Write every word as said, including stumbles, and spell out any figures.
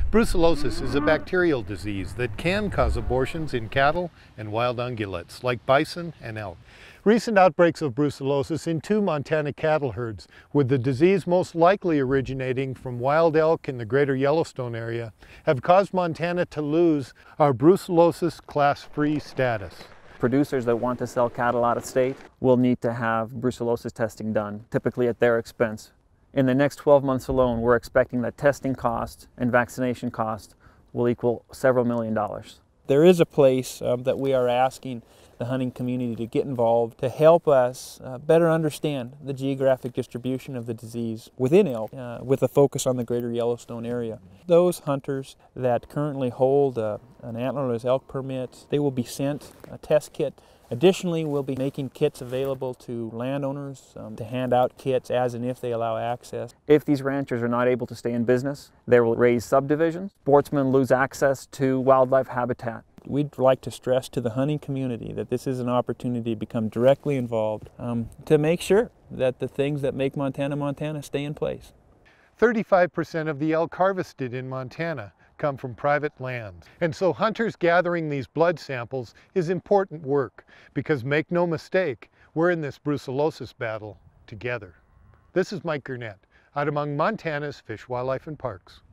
Brucellosis is a bacterial disease that can cause abortions in cattle and wild ungulates like bison and elk. Recent outbreaks of brucellosis in two Montana cattle herds, with the disease most likely originating from wild elk in the greater Yellowstone area, have caused Montana to lose our brucellosis class-free status. Producers that want to sell cattle out of state will need to have brucellosis testing done, typically at their expense. In the next twelve months alone, we're expecting that testing cost and vaccination cost will equal several million dollars. There is a place um, that we are asking the hunting community to get involved to help us uh, better understand the geographic distribution of the disease within elk, uh, with a focus on the greater Yellowstone area. Those hunters that currently hold uh, an antlerless elk permit, they will be sent a test kit. Additionally, we'll be making kits available to landowners um, to hand out kits as and if they allow access. If these ranchers are not able to stay in business, they will raise subdivisions. Sportsmen lose access to wildlife habitat. We'd like to stress to the hunting community that this is an opportunity to become directly involved um, to make sure that the things that make Montana, Montana stay in place. thirty-five percent of the elk harvested in Montana come from private lands. And so hunters gathering these blood samples is important work, because make no mistake, we're in this brucellosis battle together. This is Mike Gurnett, out among Montana's fish, wildlife, and parks.